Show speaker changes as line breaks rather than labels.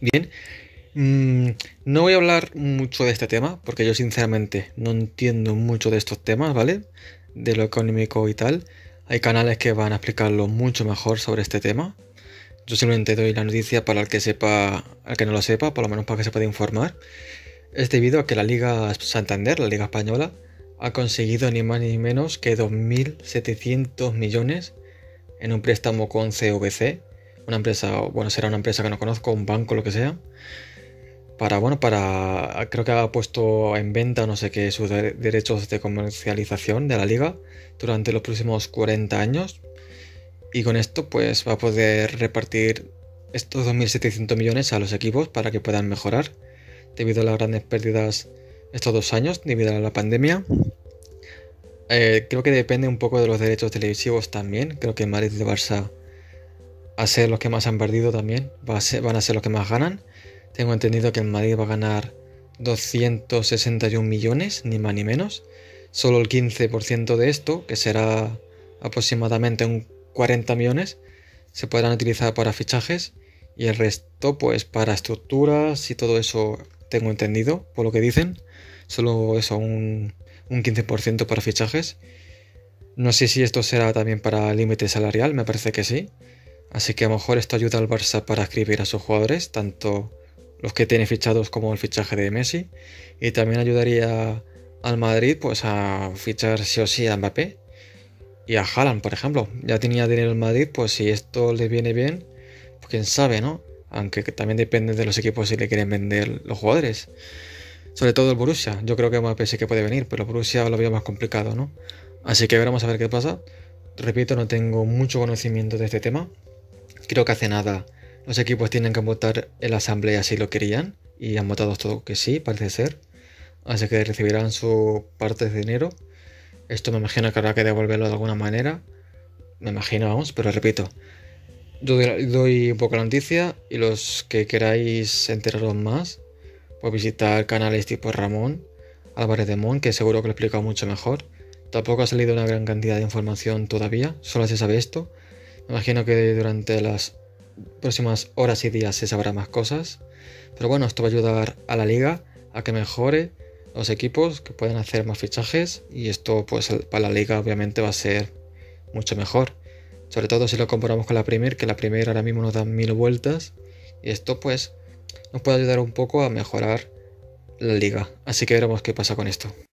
Bien, no voy a hablar mucho de este tema porque yo sinceramente no entiendo mucho de estos temas, ¿vale? De lo económico y tal. Hay canales que van a explicarlo mucho mejor sobre este tema. Yo simplemente doy la noticia para el que sepa, al que no lo sepa, por lo menos para que se pueda informar. Es debido a que la Liga Santander, la Liga Española, ha conseguido ni más ni menos que 2.700 millones en un préstamo con CVC, una empresa, bueno, será una empresa que no conozco, un banco, lo que sea, creo que ha puesto en venta, no sé qué, sus derechos de comercialización de la liga durante los próximos 40 años. Y con esto, pues va a poder repartir estos 2.700 millones a los equipos para que puedan mejorar debido a las grandes pérdidas estos 2 años, debido a la pandemia. Creo que depende un poco de los derechos televisivos también. Creo que Madrid y Barça, a ser los que más han perdido también, van a ser los que más ganan. Tengo entendido que el Madrid va a ganar 261 millones, ni más ni menos. Solo el 15% de esto, que será aproximadamente un 40 millones, se podrán utilizar para fichajes y el resto pues para estructuras y todo eso, tengo entendido, por lo que dicen. Solo eso, un 15% para fichajes. No sé si esto será también para límite salarial, me parece que sí. Así que a lo mejor esto ayuda al Barça para escribir a sus jugadores, tanto los que tiene fichados como el fichaje de Messi. Y también ayudaría al Madrid pues a fichar sí o sí a Mbappé y a Haaland, por ejemplo. Ya tenía dinero el Madrid, pues si esto le viene bien, pues quién sabe, ¿no? Aunque también depende de los equipos si le quieren vender los jugadores. Sobre todo el Borussia. Yo creo que Mbappé sí que puede venir, pero el Borussia lo veo más complicado, ¿no? Así que veremos a ver qué pasa. Repito, no tengo mucho conocimiento de este tema. Creo que hace nada los equipos tienen que votar en la asamblea si lo querían y han votado todo que sí, parece ser. Así que recibirán su parte de dinero. Esto me imagino que habrá que devolverlo de alguna manera. Me imagino, vamos, pero repito. Yo doy un poco la noticia y los que queráis enteraros más, pues visitar canales tipo Ramón Álvarez de Mon, que seguro que lo explica mucho mejor. Tampoco ha salido una gran cantidad de información todavía, solo se sabe esto. Me imagino que durante las próximas horas y días se sabrá más cosas. Pero bueno, esto va a ayudar a la liga a que mejore los equipos, que puedan hacer más fichajes. Y esto pues para la liga obviamente va a ser mucho mejor. Sobre todo si lo comparamos con la Premier, que la Premier ahora mismo nos da 1000 vueltas. Y esto pues nos puede ayudar un poco a mejorar la liga. Así que veremos qué pasa con esto.